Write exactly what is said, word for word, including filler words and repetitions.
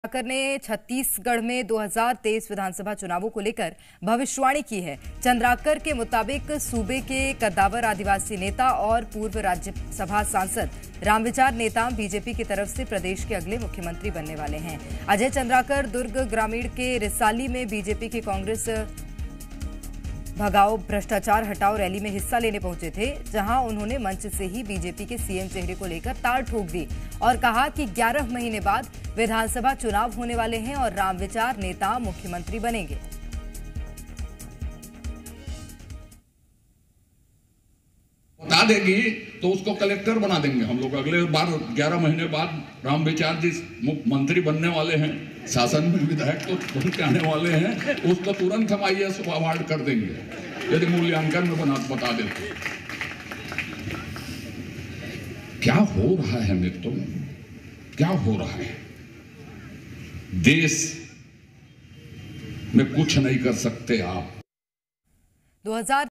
चंद्राकर ने छत्तीसगढ़ में दो हज़ार तेईस विधानसभा चुनावों को लेकर भविष्यवाणी की है। चंद्राकर के मुताबिक सूबे के कद्दावर आदिवासी नेता और पूर्व राज्यसभा सांसद रामविचार नेताम बीजेपी की तरफ से प्रदेश के अगले मुख्यमंत्री बनने वाले हैं। अजय चंद्राकर दुर्ग ग्रामीण के रिसाली में बीजेपी की कांग्रेस भगाओ भ्रष्टाचार हटाओ रैली में हिस्सा लेने पहुंचे थे, जहां उन्होंने मंच से ही बीजेपी के सीएम चेहरे को लेकर ताल ठोक दी और कहा कि ग्यारह महीने बाद विधानसभा चुनाव होने वाले हैं और रामविचार नेता मुख्यमंत्री बनेंगे। बता देगी तो उसको कलेक्टर बना देंगे हम लोग। अगले बार ग्यारह महीने बाद रामविचार जी मुख्यमंत्री बनने वाले हैं, शासन में विधायक तो बन के आने वाले हैं, उसको तुरंत हम आई ए एस अवार्ड कर देंगे यदि मूल्यांकन में बना बता देते। क्या हो रहा है मित्रों, क्या हो रहा है? देश में कुछ नहीं कर सकते आप। दो हज़ार